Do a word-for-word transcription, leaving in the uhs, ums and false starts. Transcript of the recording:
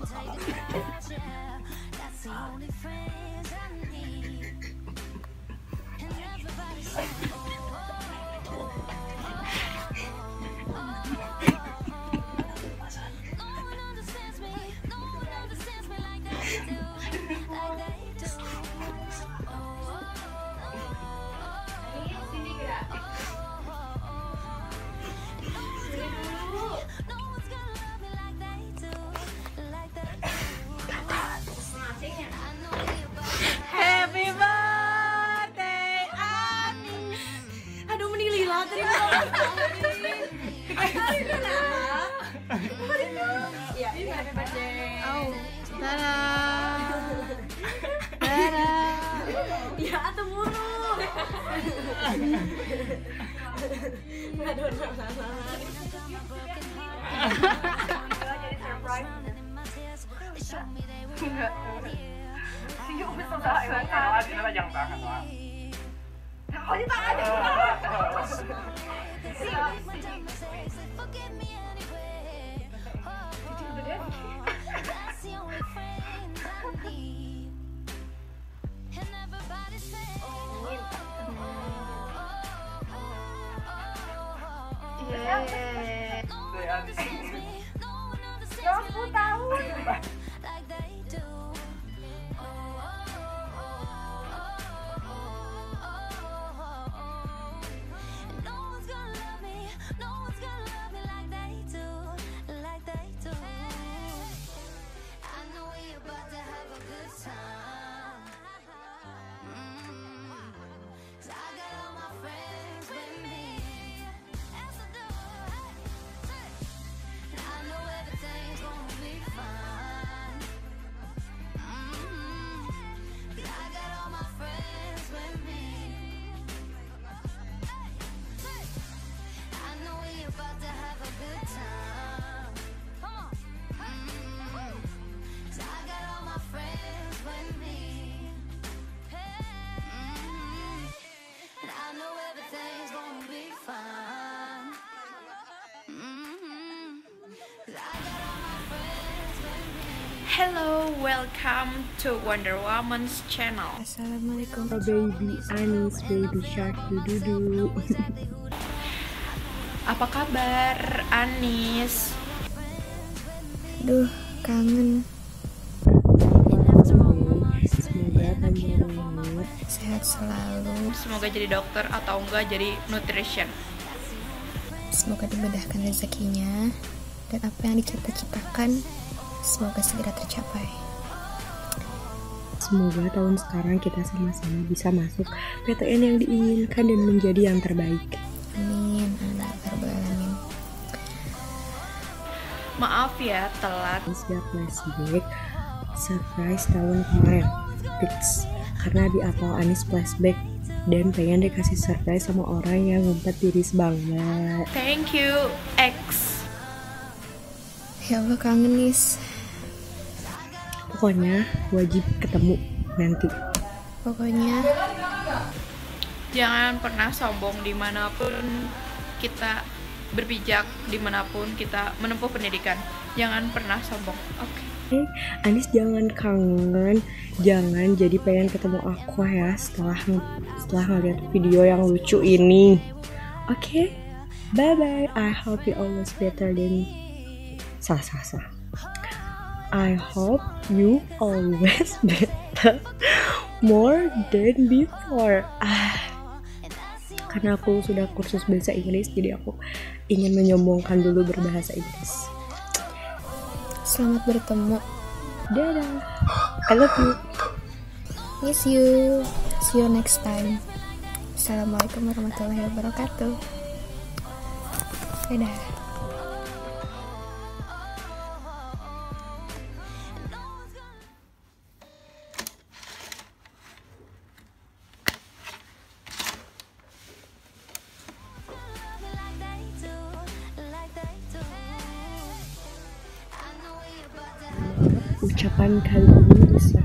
Happy birthday Anis. Aduh meni lila tadi. Iya, ini happy birthday. Oh, tada. Tada. Ya atuh mulu. Aduh, jadi surprise. Enggak. Siu bisa usaha yang kalah, kita jangan banget lah. Kau di tangan aja. Ya aku tahu. Hello, welcome to Wonder Woman's channel. Assalamualaikum. Oh baby Anis, baby shark, dududu. Apa kabar, Anis? Duh, kangen. Semoga panjang umur, Sehat selalu. Semoga jadi dokter atau enggak jadi nutrition. Semoga dimudahkan rezekinya dan apa yang dicita-citakan semoga segera tercapai. semoga tahun sekarang kita sama-sama bisa masuk P T N yang diinginkan dan menjadi yang terbaik. Amin, amin, ya rabbal alamin. Maaf ya telat. Siap flashback surprise tahun kemarin fix karena di Apple Anis flashback dan pengen dikasih surprise sama orang yang ngumpet tiris banget. Thank you, X. Ya Allah, kangen Nis. Pokoknya wajib ketemu nanti. Pokoknya Jangan pernah sombong dimanapun kita berpijak, dimanapun kita menempuh pendidikan. Jangan pernah sombong, oke? Okay. Anis jangan kangen, jangan jadi pengen ketemu aku ya setelah setelah ngeliat video yang lucu ini. Oke, okay? Bye bye. I hope you always better than salah salah salah. I hope you always better more than before. Ah, karena aku sudah kursus bahasa Inggris, jadi aku ingin menyombongkan dulu berbahasa Inggris. selamat bertemu. Dadah. I love you. Miss you. See you next time. Assalamualaikum warahmatullahi wabarakatuh. Dadah. Ucapan kali ini bisa